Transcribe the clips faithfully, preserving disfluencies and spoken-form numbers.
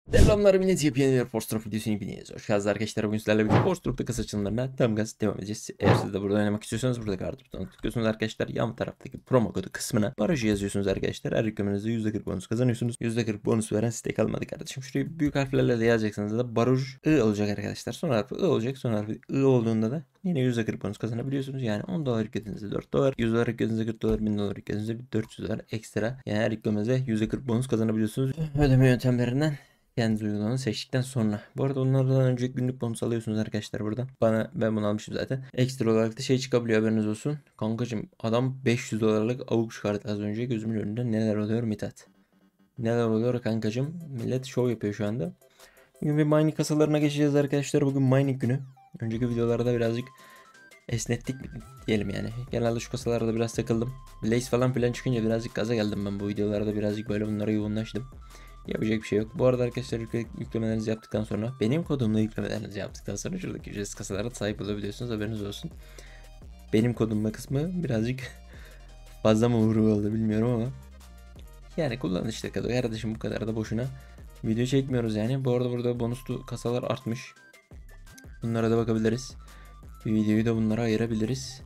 Selamlar millet, yepyeni bir Force videosunu hepiniz hoş geldiniz arkadaşlar. Bugün sizlerle birlikte Force Trop'ta kasa açılımlarına tam gaz devam edeceğiz. Eğer siz de burada oynamak istiyorsanız burada kartı butonuna tıklıyorsunuz arkadaşlar. Yan taraftaki promo kodu kısmına barajı yazıyorsunuz arkadaşlar. Her yüklemenizde yüzde kırk bonus kazanıyorsunuz. yüzde kırk bonus veren site kalmadı kardeşim. Şuraya büyük harflerle de yazacaksınız da baraj I olacak arkadaşlar. Son harfi I olacak. Son harfi I olduğunda da yine yüzde kırk bonus kazanabiliyorsunuz. Yani on dolar yükledinize dört dolar, yüz dolar yükledinize kırk dolar, bin dolar yükledinize dört yüz dolar ekstra. Yani her yüklemenize yüzde kırk bonus kazanabiliyorsunuz. Ödeme yöntemlerinden kendiniz uygulamanı seçtikten sonra. Bu arada onlardan önce günlük bonus alıyorsunuz arkadaşlar buradan. Bana ben bunu almışım zaten. Ekstra olarak da şey çıkabiliyor, haberiniz olsun. Kankacım adam beş yüz dolarlık avuk çıkarttı az önce gözümün önünde. Neler oluyor Mithat? Neler oluyor kankacım? Millet show yapıyor şu anda. Bugün bir mining kasalarına geçeceğiz arkadaşlar. Bugün mining günü. Önceki videolarda birazcık esnettik diyelim yani. Genelde şu kasalarda biraz takıldım. Blaze falan filan çıkınca birazcık gaza geldim ben bu videolarda. Birazcık böyle bunlara yoğunlaştım. Yapacak bir şey yok. Bu arada arkadaşlar yükle, yüklemelerinizi yaptıktan sonra benim kodumla yüklemelerinizi yaptıktan sonra şuradaki ücretsiz kasalara sahip olabiliyorsunuz, haberiniz olsun. Benim kodumla kısmı birazcık fazla mı uğru oldu bilmiyorum ama yani kullanışlı kadar kardeşim, bu kadar da boşuna video çekmiyoruz yani. Bu arada burada bonuslu kasalar artmış. Bunlara da bakabiliriz. Bir videoyu da bunlara ayırabiliriz.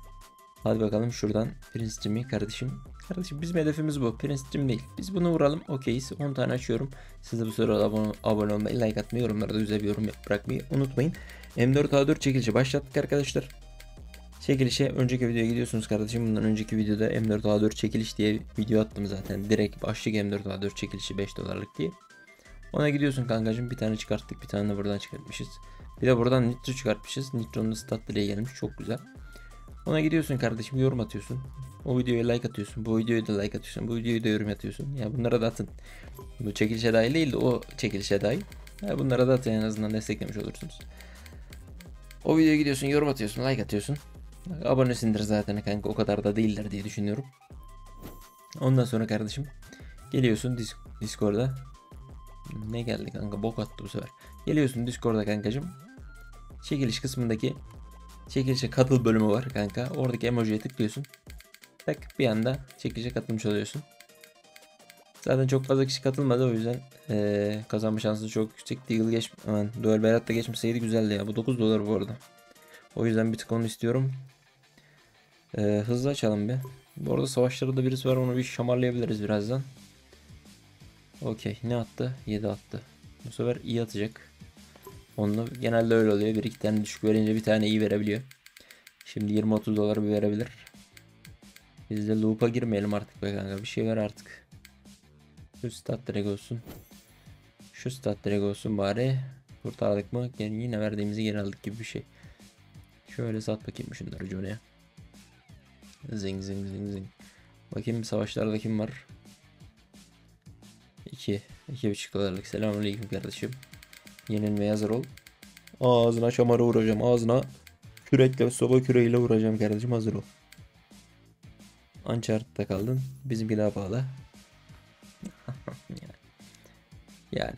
Hadi bakalım şuradan Prince Jimmy kardeşim. Kardeşim bizim hedefimiz bu. Prince Jim değil. Biz bunu vuralım. Okeyiz. on tane açıyorum. Siz de bu sırada abone, abone olmayı, like atmayı, yorumlarda güzel bir yorum bırakmayı unutmayın. M dört A dört çekilişi başlattık arkadaşlar. Çekilişe önceki videoya gidiyorsunuz kardeşim. Bundan önceki videoda M dört A dört çekiliş diye video attım zaten. Direkt başlık M dört A dört çekilişi beş dolarlık diye. Ona gidiyorsun kankacım. Bir tane çıkarttık. Bir tane de buradan çıkartmışız. Bir de buradan Nitro çıkartmışız. Nitro'nun statları gelmiş. Çok güzel. Ona gidiyorsun kardeşim, yorum atıyorsun. O videoya like atıyorsun. Bu videoya da like atıyorsun. Bu videoya da yorum atıyorsun. Ya bunlara da atın. Bu çekilişe dahil değil de o çekilişe dahil. Ya bunlara da atın, en azından desteklemiş olursunuz. O videoya gidiyorsun, yorum atıyorsun, like atıyorsun. Abonesindir zaten kanka, o kadar da değiller diye düşünüyorum. Ondan sonra kardeşim geliyorsun Discord'a. Ne geldi kanka, bok attı bu sefer. Geliyorsun Discord'a kankacım. Çekiliş kısmındaki çekilişe katıl bölümü var kanka. Oradaki emojiye tıklıyorsun. Tak bir anda çekilişe katılmış oluyorsun. Zaten çok fazla kişi katılmadı, o yüzden ee, kazanma şansı çok yüksek. Deagle geç, aman Duel Berat da geçmeseydi güzeldi ya. Bu dokuz dolar bu arada. O yüzden bir tık onu istiyorum. E, hızlı açalım bir. Bu arada savaşlarda birisi var, onu bir şamarlayabiliriz birazdan. Okey, ne attı? yedi attı. Bu sefer iyi atacak. Onunla genelde öyle oluyor. Bir iki tane düşük verince bir tane iyi verebiliyor. Şimdi yirmi otuz dolar bir verebilir. Biz de loop'a girmeyelim artık be kanka. Bir şey ver artık. Şu stat direkt olsun. Şu stat direkt olsun bari. Kurtardık mı? Yani yine verdiğimizi geri aldık gibi bir şey. Şöyle sat bakayım şunları Johnny'e. Zing zing zing zing. Bakayım savaşlarda kim var? iki. iki buçuk dolarlık. Selamünaleyküm kardeşim. Yenilmeye hazır ol. Ağzına şamarı vuracağım. Ağzına kürekle, soba küreğiyle vuracağım kardeşim, hazır ol. Uncharted'da kaldın. Bizimki daha pahalı. yani. yani.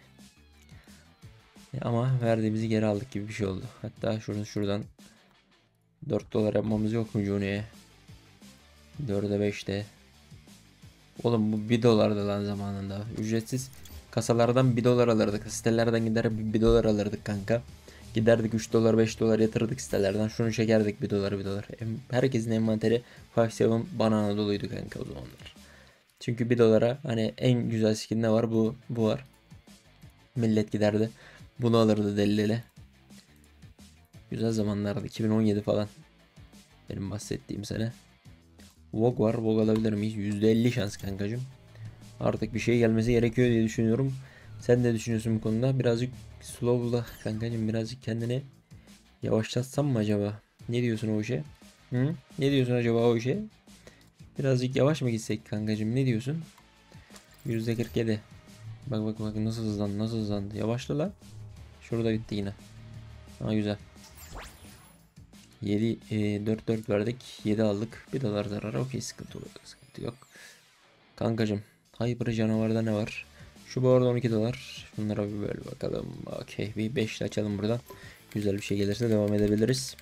Ama verdiğimizi geri aldık gibi bir şey oldu. Hatta şuradan şuradan dört dolar yapmamız yok mu Johnny'ye? dörde beşte. Oğlum bu bir dolardı lan zamanında. Ücretsiz kasalardan bir dolar alırdık. Sitelerden gider bir dolar alırdık kanka. Giderdik üç dolar beş dolar yatırdık sitelerden. Şunu çekerdik bir dolar bir dolar. Herkesin envanteri beş yedi banana doluydu kanka o zamanlar. Çünkü bir dolara hani en güzel skin ne var, bu bu var. Millet giderdi. Bunu alırdı deli deli. Güzel zamanlardı. iki bin on yedi falan. Benim bahsettiğim sene. Vogue var. Vogue alabilir miyiz? yüzde elli şans kankacım. Artık bir şey gelmesi gerekiyor diye düşünüyorum. Sen ne düşünüyorsun bu konuda? Birazcık slow'la kankacım, birazcık kendini yavaşlatsam mı acaba? Ne diyorsun o işe? Hı? Ne diyorsun acaba o işe? Birazcık yavaş mı gitsek kankacım, ne diyorsun? yüzde kırk yedi. Bak bak bak nasıl hızlandı, nasıl hızlandı. Yavaşla lan. Şurada bitti yine. Ha güzel. yedi e, dört dört verdik. yedi aldık. bir dolar zarar. Okey, sıkıntı yok. Sıkıntı yok. Kankacım. Hyper canavarda ne var? Şu bu arada on iki dolar. Şunlara bir böyle bakalım. Okey, bir beş ile açalım buradan. Güzel bir şey gelirse devam edebiliriz.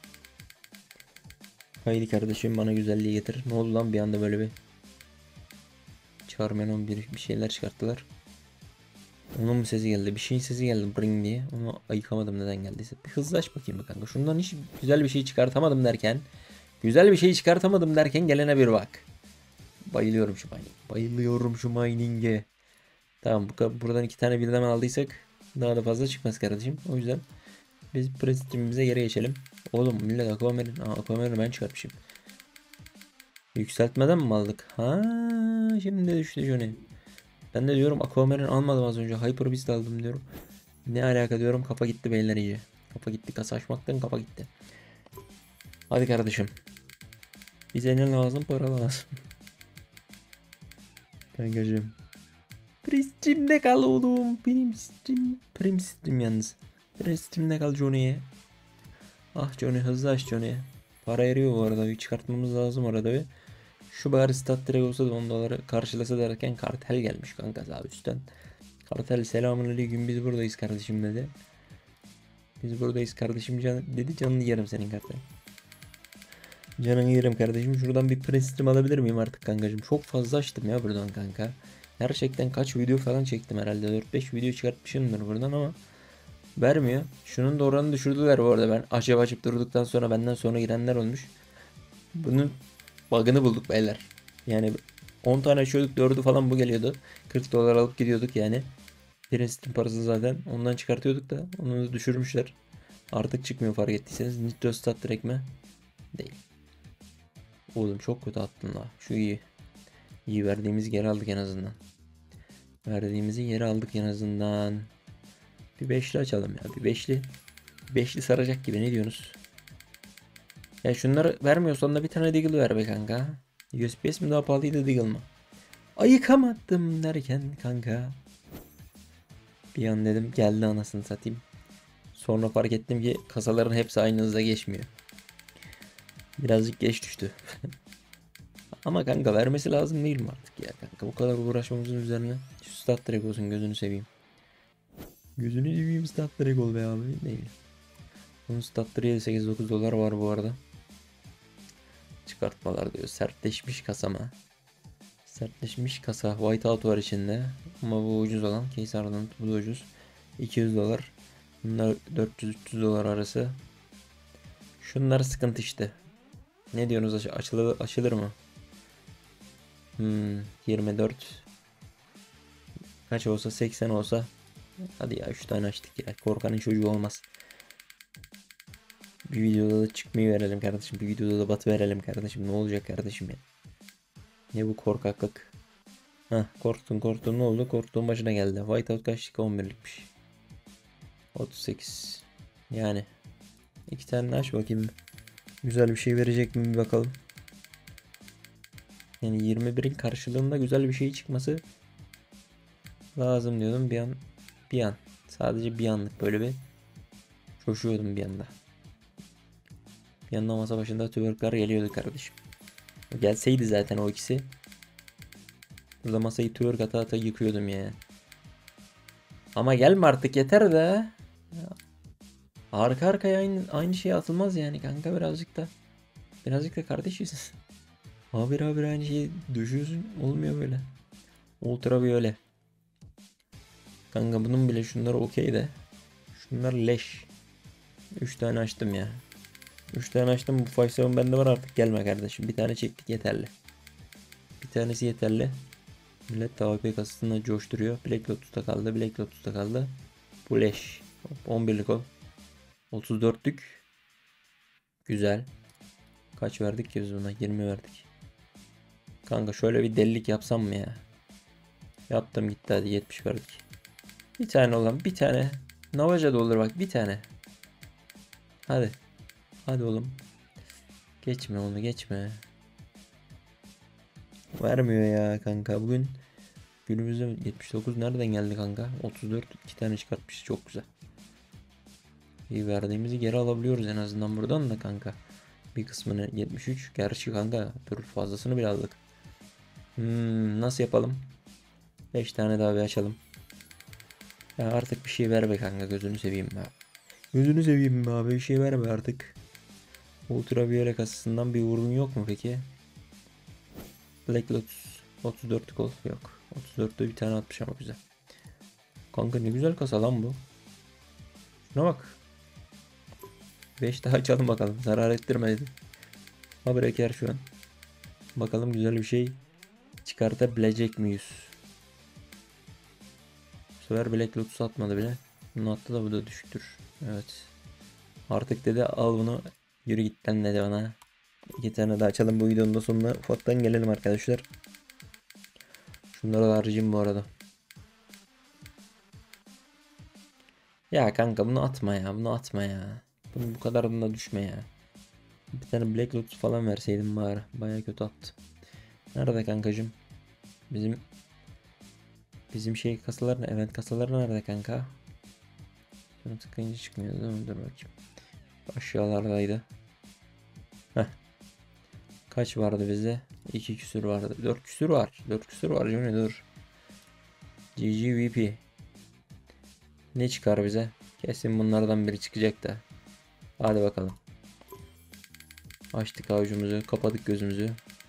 Haydi kardeşim bana güzelliği getir. Ne oldu lan bir anda böyle bir Charmenon bir, bir şeyler çıkarttılar. Onun mu sesi geldi? Bir şeyin sesi geldi bring diye. Onu ayıkamadım neden geldiyse. Bir hızlaş bakayım be kanka. Şundan hiç güzel bir şey çıkartamadım derken. Güzel bir şey çıkartamadım derken gelene bir bak. Bayılıyorum şu mining. Bayılıyorum şu mining'e. Tamam bu ka- buradan iki tane birden aldıysak daha da fazla çıkmaz kardeşim. O yüzden biz prestijimize geri geçelim. Oğlum millet Aquamarine. Aa, Aquamarine'i ben çıkartmışım. Yükseltmeden mi aldık? Ha, şimdi düştü Johnny. Ben de diyorum Aquamarine almadım az önce. Hyper Beast aldım diyorum. Ne alaka diyorum, kafa gitti beyler iyice. Kafa gitti, kasa açmaktan kafa gitti. Hadi kardeşim. Bize ne lazım? Para lazım. Kankacığım. Prestim'de kal oğlum. Benim sistem. Prestim yalnız. Prestim'de kal Johnny'ye. Ah Johnny, hızlı aç Johnny. Para eriyor bu arada. Bir çıkartmamız lazım arada bir. Şu bari stat direkt olsa da on doları karşılasa derken kartel gelmiş kanka abi üstten. Kartel selamünaleyküm, biz buradayız kardeşim dedi. Biz buradayız kardeşim can dedi, canını yerim senin kartel. Canını yerim kardeşim. Şuradan bir prestim alabilir miyim artık kankacığım? Çok fazla açtım ya buradan kanka. Gerçekten kaç video falan çektim herhalde. dört beş video çıkartmışımdır buradan ama vermiyor. Şunun da oranını düşürdüler bu arada. Ben açıp açıp durduktan sonra benden sonra girenler olmuş. Bunun bug'ını bulduk beyler. Yani on tane açıyorduk, dördü falan bu geliyordu. kırk dolar alıp gidiyorduk yani. Prestin parası zaten. Ondan çıkartıyorduk da onu da düşürmüşler. Artık çıkmıyor fark ettiyseniz. Nitrostat direkt mi? Değil. Oğlum çok kötü attın la. Şu iyi. İyi, verdiğimizi geri aldık en azından. Verdiğimizi geri aldık en azından. Bir beşli açalım ya. Bir beşli. Beşli saracak gibi, ne diyorsunuz? Ya şunları vermiyorsan da bir tane Deagle ver be kanka. U S P S mi daha pahalıydı, Deagle mı? Ayıkamadım derken kanka. Bir an dedim geldi anasını satayım. Sonra fark ettim ki kasaların hepsi aynı hızda geçmiyor. Birazcık geç düştü. Ama kanka vermesi lazım değil mi artık ya kanka? Bu kadar uğraşmamızın üzerine şu stat direkt olsun, gözünü seveyim. Gözünü seveyim, stat direkt ol be abi. Değil. Bunun statları yedi sekiz dokuz dolar var bu arada. Çıkartmalar diyor. Sertleşmiş kasa mı? Sertleşmiş kasa. Whiteout var içinde. Ama bu ucuz olan. Case Ardent bu da ucuz. iki yüz dolar. Bunlar dört yüz üç yüz dolar arası. Şunlar sıkıntı işte. Ne diyorsunuz, aç açılır, açılır mı? Hmm, yirmi dört. Kaç olsa, seksen olsa. Hadi ya üç tane açtık ya. Korkanın çocuğu olmaz. Bir videoda da çıkmayı verelim kardeşim. Bir videoda da bat verelim kardeşim. Ne olacak kardeşim ya? Ne bu korkaklık? Hah, korktun korktun, ne oldu? Korktuğun başına geldi. Whiteout kaçlık? on birlikmiş. otuz sekiz. Yani. iki tane aç bakayım. Güzel bir şey verecek mi bir bakalım. Yani yirmi birin karşılığında güzel bir şey çıkması lazım diyordum bir an. Bir an. Sadece bir anlık böyle bir coşuyordum bir anda. Bir anda masa başında twerkler geliyordu kardeşim. Gelseydi zaten o ikisi. Burada masayı twerk ata ata yıkıyordum ya. Ama gelme artık, yeter de. Arka arkaya aynı, aynı şey atılmaz yani kanka, birazcık da. Birazcık da kardeşiz. Haber haber aynı şeyi düşüyorsun, olmuyor böyle. Ultraviyole. Kanka bunun bile şunları okey de. Şunlar leş. üç tane açtım ya. üç tane açtım, bu beş yedi bende var artık, gelme kardeşim. Bir tane çektik yeterli. Bir tanesi yeterli. Millet T V P kasasında coşturuyor. Black Lotus'ta kaldı. Black Lotus'ta kaldı. Bu leş. on birlik ol. otuz dörtlük. Güzel. Kaç verdik ki biz buna? yirmi verdik. Kanka şöyle bir delilik yapsam mı ya? Yaptım gitti, hadi yetmiş verdik. Bir tane olan bir tane. Navaja da olur bak, bir tane. Hadi. Hadi oğlum. Geçme onu, geçme. Vermiyor ya kanka bugün. Günümüzde yetmiş dokuz nereden geldi kanka? otuz dört, iki tane çıkartmış, çok güzel. İyi, verdiğimizi geri alabiliyoruz en azından buradan da kanka. Bir kısmını yetmiş üç. Gerçi kanka dur, fazlasını bile aldık. Hmm, nasıl yapalım? beş tane daha bir açalım. Ya artık bir şey ver be kanka, gözünü seveyim be. Gözünü seveyim be abi, bir şey ver be artık. Ultraviyole kasasından bir vurgun yok mu peki? Black Lotus otuz dörtlük ol. Yok. otuz dörtte bir tane atmış ama güzel. Kanka ne güzel kasa lan bu. Şuna bak. beş daha açalım bakalım. Zarar ettirmedi. Ha breker şu an. Bakalım güzel bir şey çıkartabilecek miyiz? Bu sefer Black Lotus atmadı bile. Bunun attı da bu da düşüktür. Evet. Artık dedi al bunu. Yürü gitten dedi bana. İki tane daha açalım bu videonun da sonuna. Ufaktan gelelim arkadaşlar. Şunları da harcayayım bu arada. Ya kanka bunu atma ya. Bunu atma ya. Bunu bu kadarına düşme ya. Bir tane Black Lotus falan verseydim bari. Baya kötü attı. Nerede kankacım? Bizim bizim şey kasalar ne? Evet kasalar nerede kanka? Şuna tıklayınca çıkmıyor değil mi? Dur bakayım. Aşağılardaydı. Heh. Kaç vardı bizde? iki küsür vardı. dört küsür var. dört küsür var. Cemil dur. G G V P. Ne çıkar bize? Kesin bunlardan biri çıkacak da. Hadi bakalım. Açtık avucumuzu. Kapadık gözümüzü.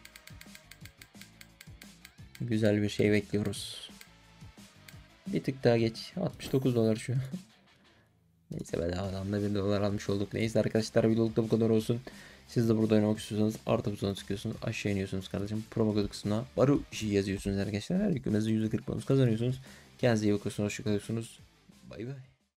Güzel bir şey bekliyoruz. Bir tık daha geç. altmış dokuz dolar şu. Neyse bedavadan da bir dolar almış olduk. Neyse arkadaşlar videolukta bu kadar olsun. Siz de burada oynamak istiyorsanız artı butonuna tıklıyorsunuz. Aşağı iniyorsunuz kardeşim. Promo kodu kısmına Baruji yazıyorsunuz arkadaşlar. Her yükümüzde yüzde kırk bonus kazanıyorsunuz. Kendinize iyi bakıyorsunuz. Hoşçakalıyorsunuz. Bay bay.